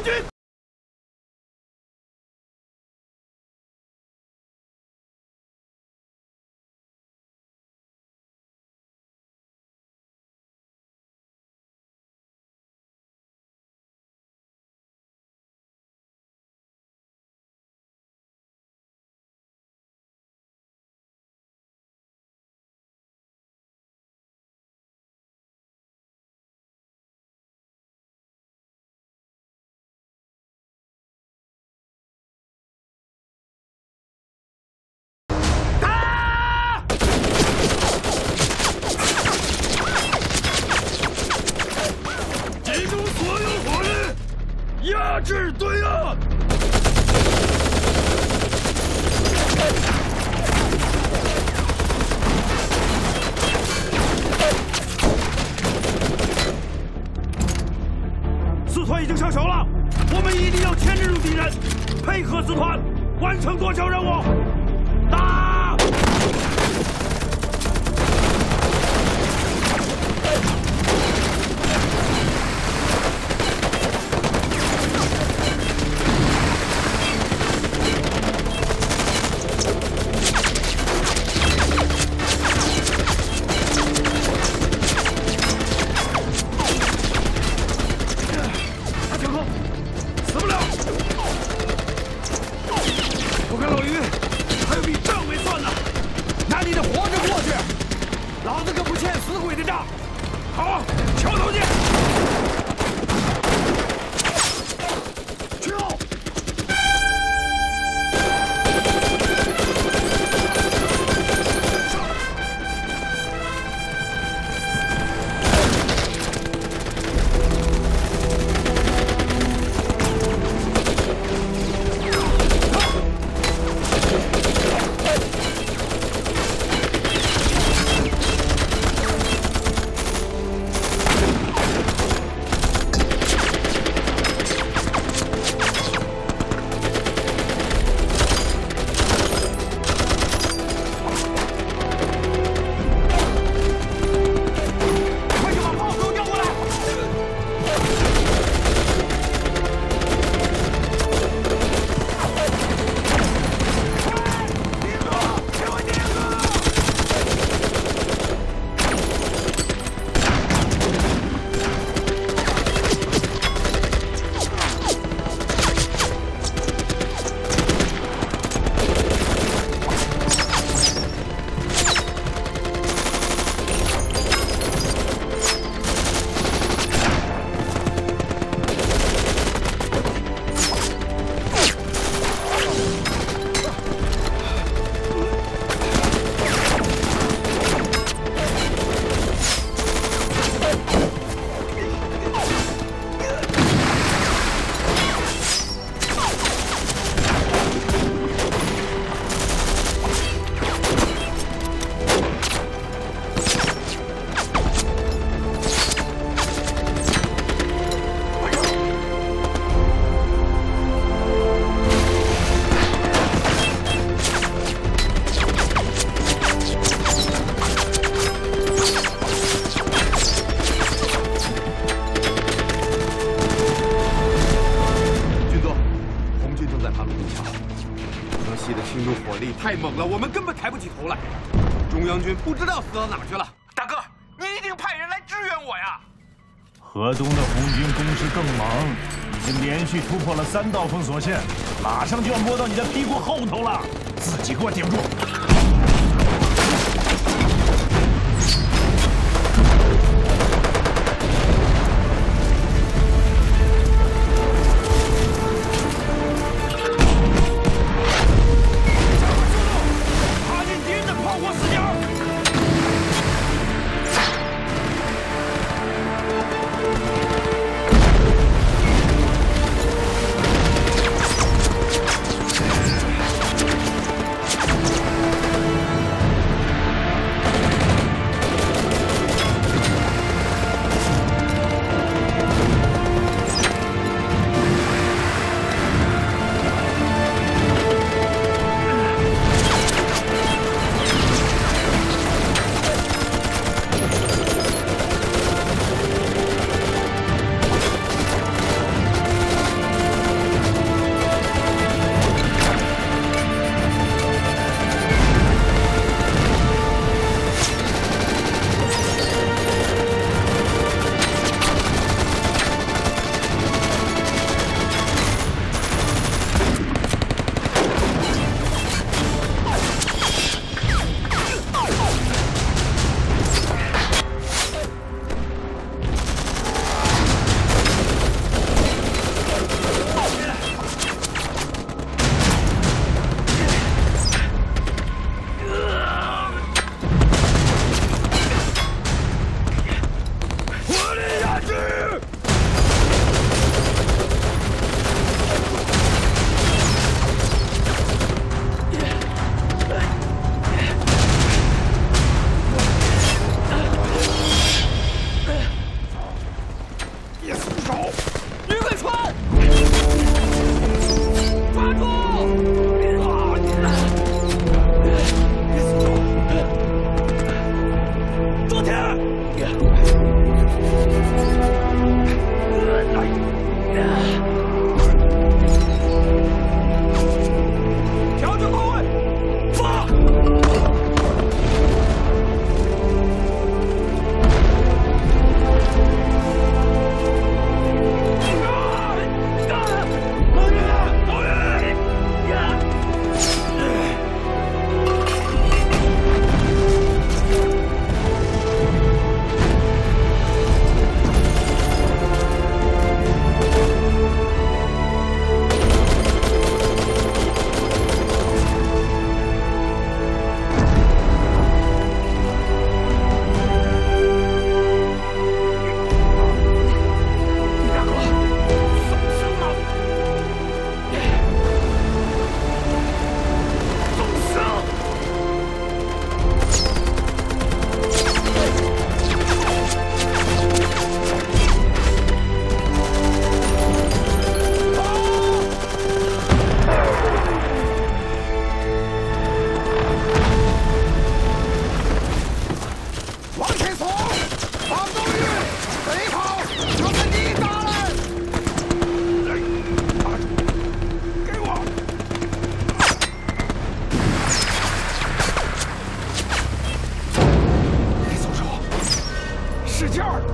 军。压制对岸！四团已经上手了，我们一定要牵制住敌人，配合四团完成夺球任务。打！ 太猛了，我们根本抬不起头来。中央军不知道死到哪去了。大哥，你一定派人来支援我呀！ 河东的红军攻势更猛，已经连续突破了3道封锁线，马上就要摸到你的屁股后头了。自己给我顶住！ 使劲儿！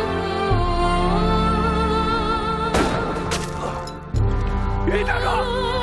于大哥。